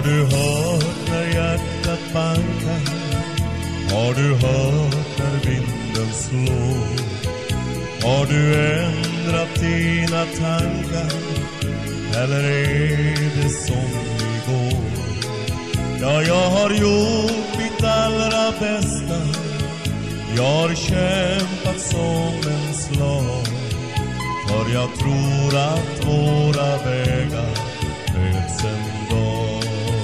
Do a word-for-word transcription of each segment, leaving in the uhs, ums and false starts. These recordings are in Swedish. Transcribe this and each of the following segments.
du hört när hjärtat bankar? Har du hört när vinden slår? Har du ändrat dina tankar? Eller är det som igår? Ja, jag har gjort mitt allra bästa. Jag har kämpat som en slav. För jag tror att våra vägar möts en dag.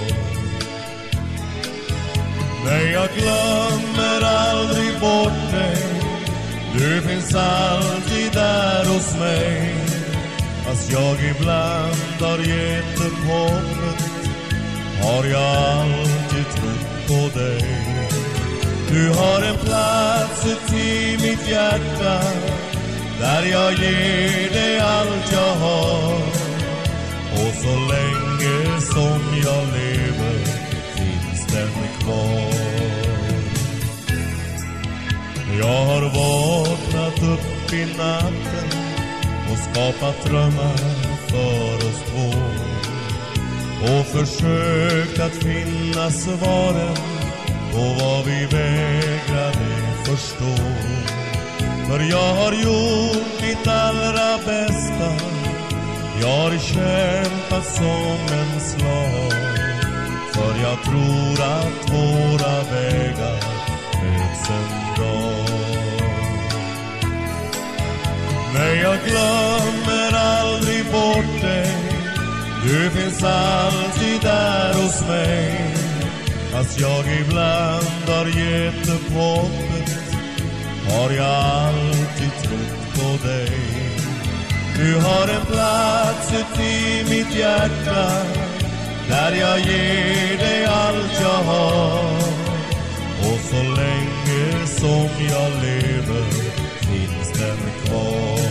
Nej, jag glömmer aldrig bort dig. Du finns alltid där hos mig. Fast jag ibland har gett upp hoppet, har jag alltid trott på dig. Du har en plats i mitt hjärta, där jag ger dig allt jag har. Och så länge som jag lever finns den kvar. Jag har vaknat upp i natten och skapat drömmar för oss två. Och försökt att finna svaren på vad vi vägrade förstå. För jag har gjort mitt allra bästa. Jag har kämpat som en slav. För jag tror att våra vägar möts en dag. Nej, jag glömmer aldrig bort dig. Du finns alltid där hos mig. Fast jag ibland har gett upp hoppet, har jag alltid trott på dig. Du har en plats i mitt hjärta, där jag ger dig allt jag har. Och så länge som jag lever finns den kvar.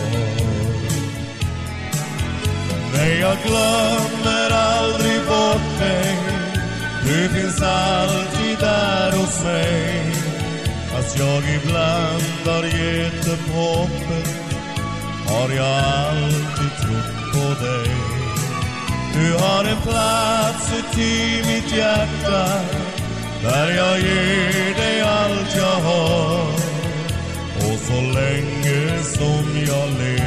Nej, jag glömmer aldrig bort dig. Du finns alltid där hos mig. Fast jag ibland har gett upp hoppet, har jag alltid trott på dig. Du har en plats i mitt hjärta, där jag ger dig allt jag har. Och så länge som jag lever